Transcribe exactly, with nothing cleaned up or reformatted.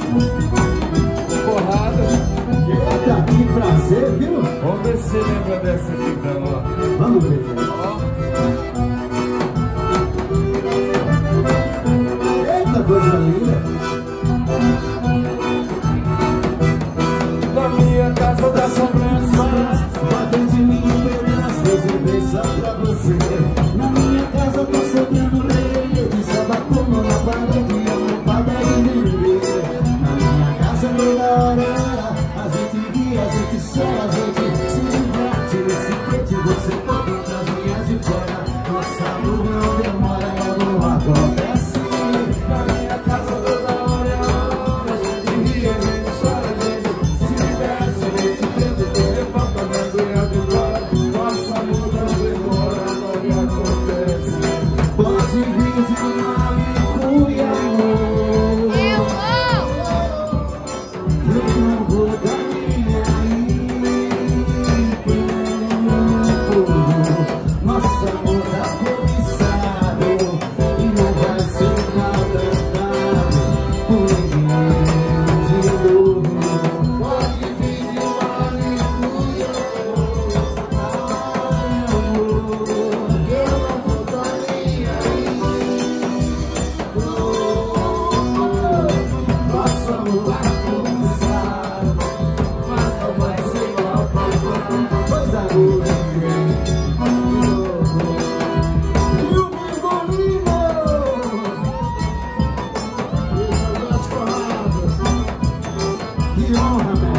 Porrada. Eita, que prazer, viu? Vamos ver se você lembra dessa aqui, então, ó. Vamos ver. Ó. Eita, coisa linda. Na minha casa tá sobrando mais. Batem de mim um pedaço, reservei só pra você. Na minha casa tá sobrando leite, sabatona na parede, almofada e nenê. Na minha casa toda hora a gente ri, a gente chora, a gente se diverte. Nesse quente você pode entrar as minhas de fora. Nossa luz não demora, não acontece. Na minha casa toda hora é a hora, a gente ri, a gente chora, a gente se diverte. Nesse quente você levanta minhas unhas de fora. Nossa luz não demora, não acontece. Pode vir de Malicuia, amor. Eu não vou dar minha nossa amor tá cobiçado e não vai ser maltratado por ninguém de novo. Pode vir de Malicuia, ai amor, eu não vou dar minha nossa amor tá cobiçado, mas não vai ser maltratado, pois a luz vem. Que honra,